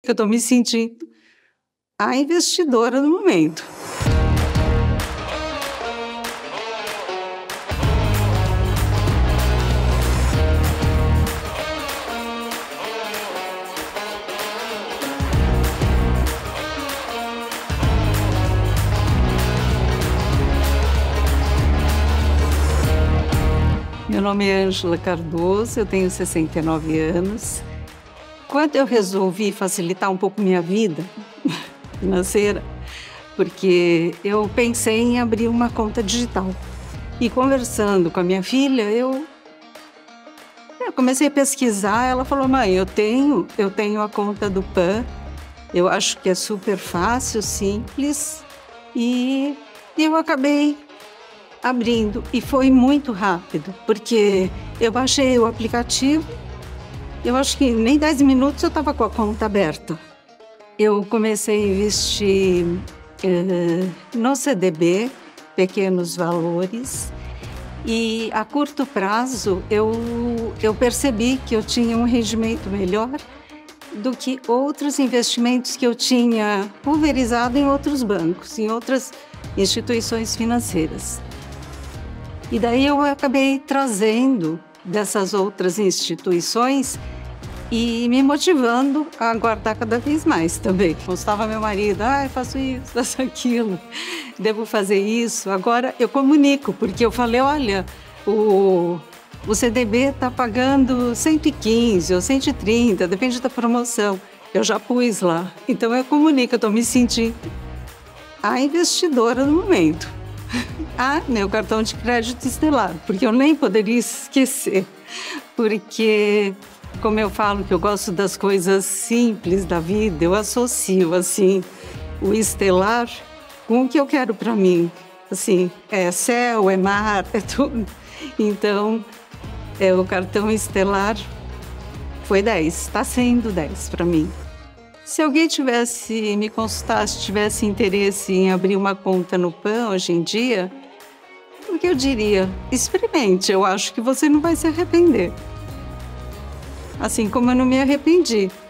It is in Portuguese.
eu estou me sentindo a investidora do momento. Meu nome é Ângela Cardoso, eu tenho 69 anos. Quando eu resolvi facilitar um pouco minha vida financeira, porque eu pensei em abrir uma conta digital. E conversando com a minha filha, eu comecei a pesquisar. Ela falou: mãe, eu tenho a conta do PAN, eu acho que é super fácil, simples, e eu acabei abrindo, e foi muito rápido, porque eu baixei o aplicativo, eu acho que nem 10 minutos eu estava com a conta aberta. Eu comecei a investir no CDB, pequenos valores, e a curto prazo eu percebi que eu tinha um rendimento melhor do que outros investimentos que eu tinha pulverizado em outros bancos, em outras instituições financeiras. E daí eu acabei trazendo dessas outras instituições e me motivando a guardar cada vez mais também. Postava meu marido: eu faço isso, faço aquilo, devo fazer isso. Agora eu comunico, porque eu falei: olha, o CDB está pagando 115 ou 130, depende da promoção. Eu já pus lá. Então eu comunico, eu estou me sentindo a investidora do momento. Meu cartão de crédito Estelar, porque eu nem poderia esquecer, porque, como eu falo que eu gosto das coisas simples da vida, eu associo, assim, o Estelar com o que eu quero para mim. Assim, é céu, é mar, é tudo. Então, o cartão Estelar foi 10, está sendo 10 para mim. Se alguém me consultasse, tivesse interesse em abrir uma conta no PAN hoje em dia, o que eu diria? Experimente, eu acho que você não vai se arrepender. Assim como eu não me arrependi.